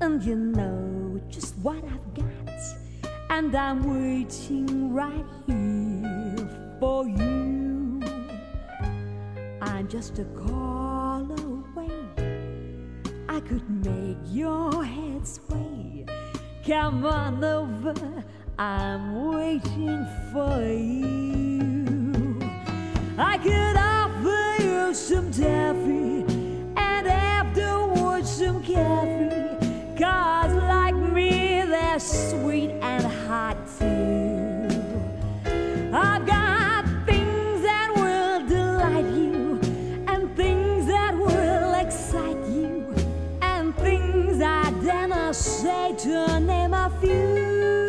and you know just what I've got, and I'm waiting right here for you. I'm just a call away, I could make your head sway. Come on over, I'm waiting for you. I could offer you some taffy and afterwards some coffee, 'cause like me they're sweet and hot too. I've got things that will delight you, and things that will excite you, and things I dare not say to name a few.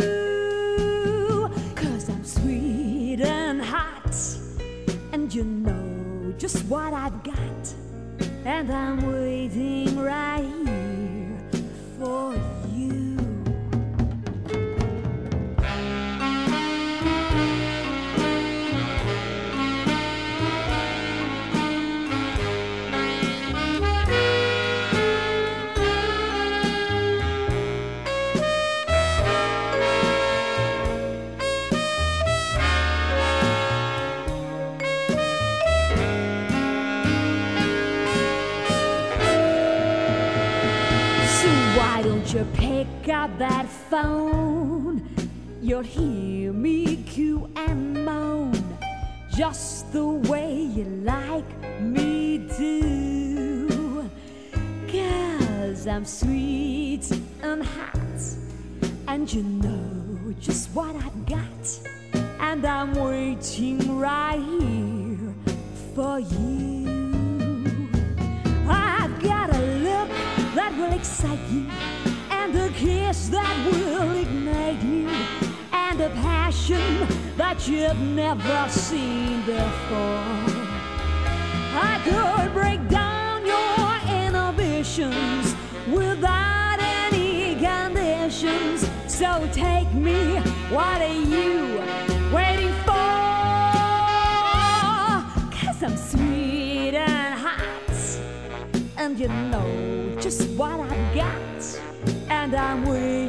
'Cause I'm sweet and hot, and you know just what I've got, and I'm waiting right here for you. Why don't you pick up that phone? You'll hear me coo and moan, just the way you like me to. 'Cause I'm sweet and hot, and you know just what I've got, and I'm waiting right here for you. I've got a look that will excite you, and a kiss that will ignite you, and a passion that you've never seen before. I could break down your inhibitions without any conditions. So take me, what are you waiting for? 'Cause I'm sweet and hot, and you know just what I've got, and I'm waiting